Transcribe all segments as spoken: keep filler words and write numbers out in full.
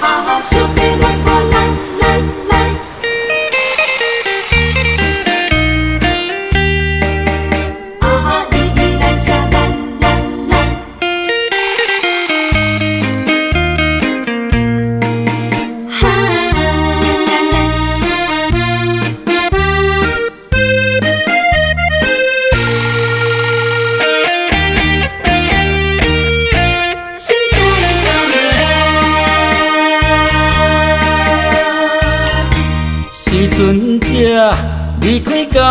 啊，小白来我来来来。啊，你你来下来来来。哈。时阵才离开江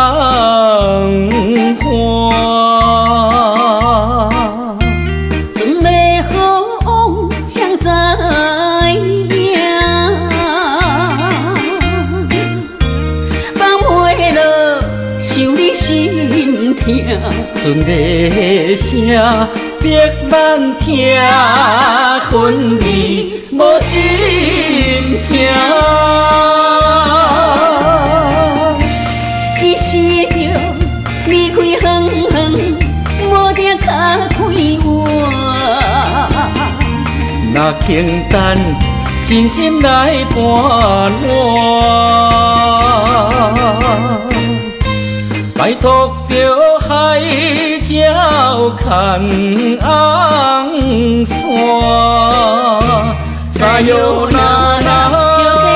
花，准备好往上知影，放袂落想你心痛，阵个声逼万听，分离无心情。一时着离开远远，无定脚开换。若轻等真心来伴我，拜托着海鸟牵红线，撒哟那拉。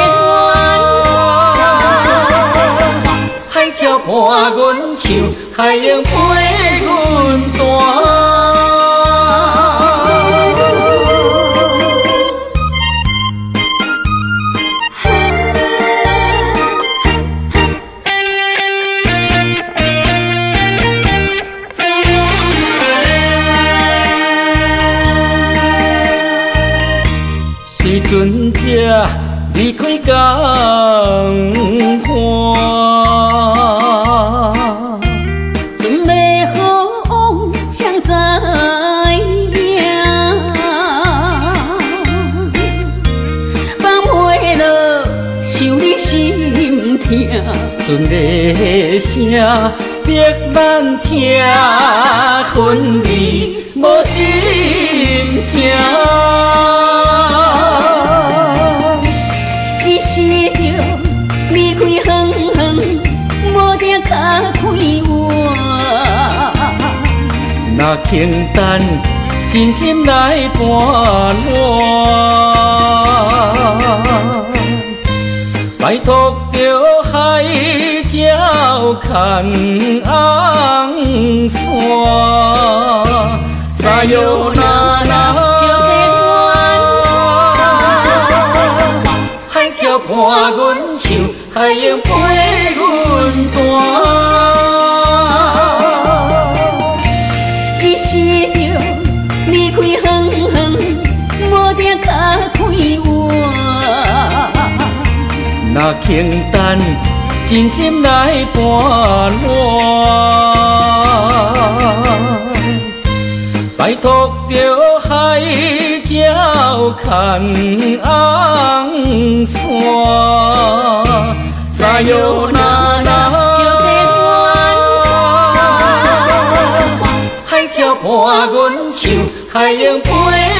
鸟伴阮唱，海洋陪阮弹。时阵才离开江花。阵个声逼万听，分离无心情。一时着离开远远，无定脚开换。若轻等真心来伴我，拜托着海鸟牵红线，撒哟那拉。海鸟伴阮唱，海洋陪阮弹。一时着离开远远，无定脚开换。若轻等真心来伴我，拜托着海鸟牵红线，撒哟那拉。海鸟伴阮唱，海洋陪。